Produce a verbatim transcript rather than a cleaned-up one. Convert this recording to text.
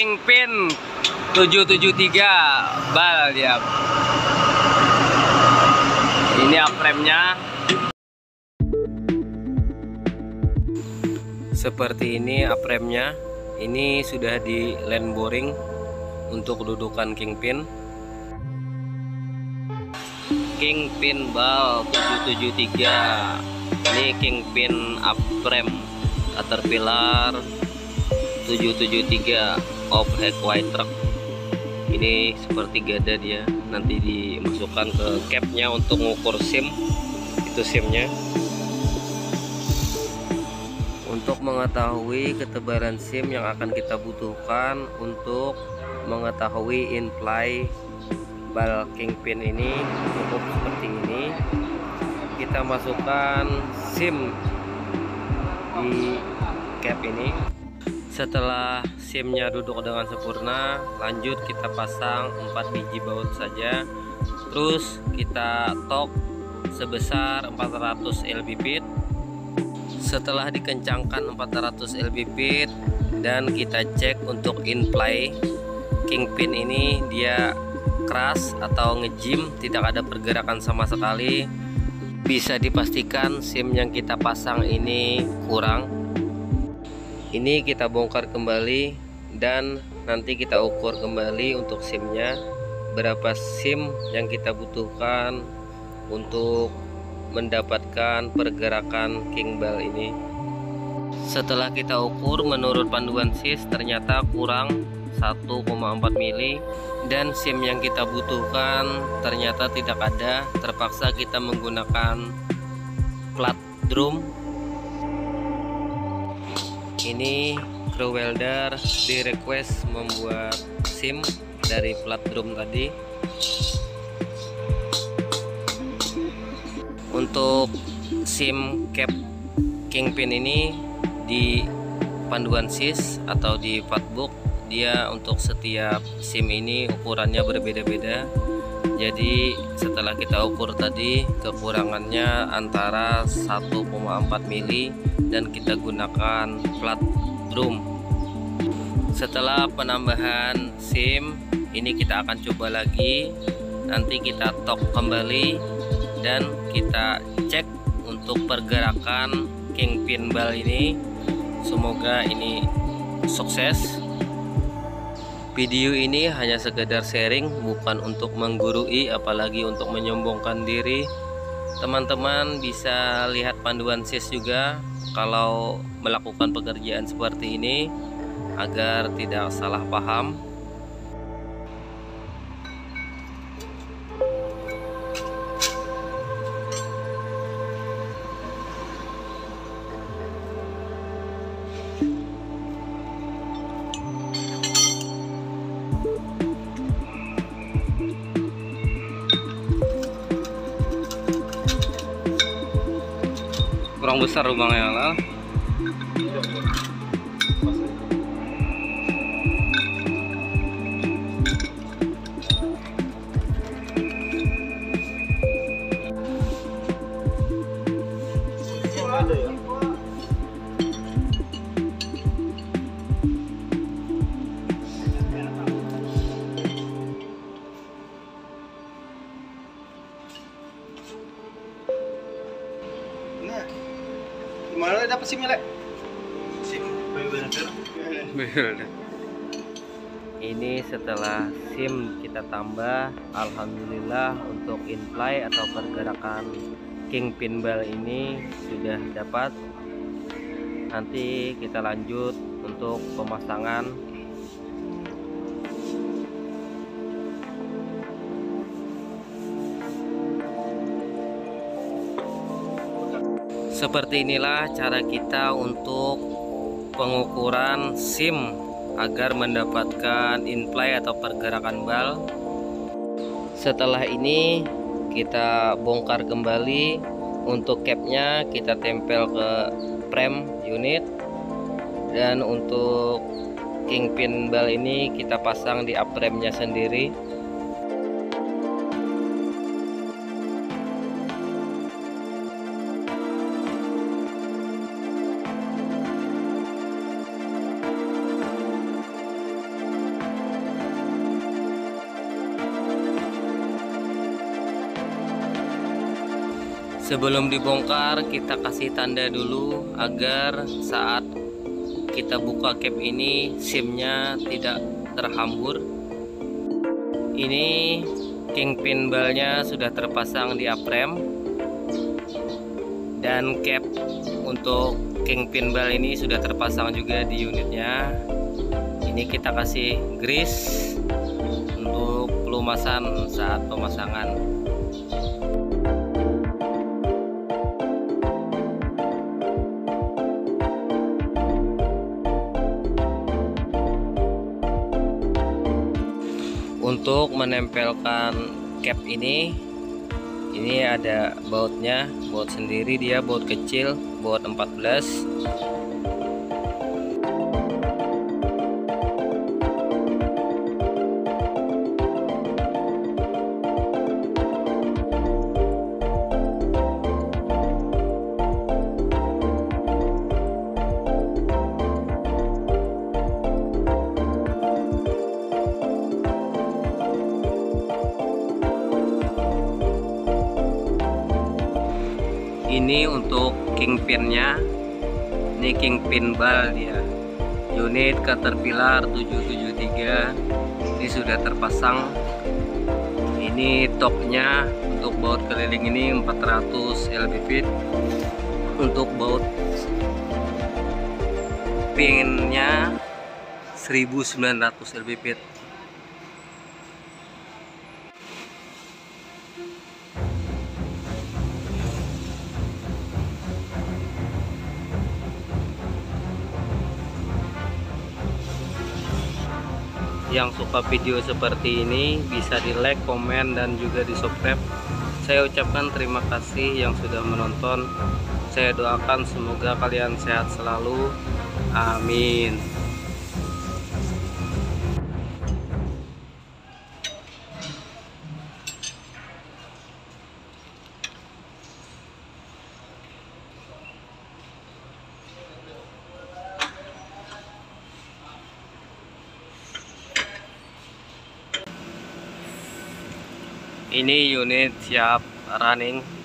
Kingpin tujuh tujuh tiga bal dia. Ini apremnya. Seperti ini apremnya. Ini sudah di land boring untuk dudukan Kingpin. Kingpin bal tujuh tujuh tiga. Ini Kingpin aprem Caterpillar tujuh tujuh tiga off head white truck. Ini seperti gada dia, nanti dimasukkan ke capnya untuk mengukur sim. Itu simnya. Untuk mengetahui ketebalan sim yang akan kita butuhkan untuk mengetahui in-fly bal Kingpin ini cukup seperti ini. Kita masukkan sim di cap ini. Setelah simnya duduk dengan sempurna, lanjut kita pasang empat biji baut saja. Terus kita tok sebesar empat ratus L B feet. Setelah dikencangkan empat ratus L B feet dan kita cek untuk in-fly Kingpin ini, dia keras atau ngejim, tidak ada pergerakan sama sekali. Bisa dipastikan sim yang kita pasang ini kurang. Ini kita bongkar kembali dan nanti kita ukur kembali untuk simnya, berapa sim yang kita butuhkan untuk mendapatkan pergerakan king bal ini. Setelah kita ukur menurut panduan S I S ternyata kurang satu koma empat mili dan sim yang kita butuhkan ternyata tidak ada. Terpaksa kita menggunakan plat drum. Ini crew welder di request membuat sim dari plat drum tadi. Untuk sim cap Kingpin ini di panduan S I S atau di fatbook, dia untuk setiap sim ini ukurannya berbeda-beda. Jadi setelah kita ukur tadi, kekurangannya antara satu koma empat mili dan kita gunakan plat drum. Setelah penambahan sim ini kita akan coba lagi. Nanti kita tok kembali dan kita cek untuk pergerakan Kingpin bal ini. Semoga ini sukses. Video ini hanya sekedar sharing, bukan untuk menggurui apalagi untuk menyombongkan diri. Teman-teman bisa lihat panduan S I S juga kalau melakukan pekerjaan seperti ini agar tidak salah paham. Kurang besar lubangnya lah. Gimana dapat SIM ya, Lek? SIM Builder. Ini setelah SIM kita tambah, alhamdulillah untuk in-fly atau pergerakan Kingpin bal ini sudah dapat. Nanti kita lanjut untuk pemasangan. Seperti inilah cara kita untuk pengukuran sim agar mendapatkan in-fly atau pergerakan bal. Setelah ini kita bongkar kembali. Untuk capnya kita tempel ke frame unit, dan untuk Kingpin bal ini kita pasang di apremnya sendiri. Sebelum dibongkar, kita kasih tanda dulu agar saat kita buka cap ini SIM-nya tidak terhambur. Ini kingpin balnya sudah terpasang di aprem, dan cap untuk kingpin bal ini sudah terpasang juga di unitnya. Ini kita kasih grease untuk pelumasan saat pemasangan. Untuk menempelkan cap ini, ini ada bautnya, baut sendiri, dia baut kecil, baut empat belas. Ini untuk kingpinnya, ini kingpin bal dia, unit Caterpillar tujuh tujuh tiga, ini sudah terpasang. Ini toknya untuk baut keliling ini empat ratus L B feet, untuk baut pinnya seribu sembilan ratus L B feet. Yang suka video seperti ini bisa di like, komen, dan juga di subscribe. Saya ucapkan terima kasih yang sudah menonton. Saya doakan semoga kalian sehat selalu. Amin. Ini unit siap running.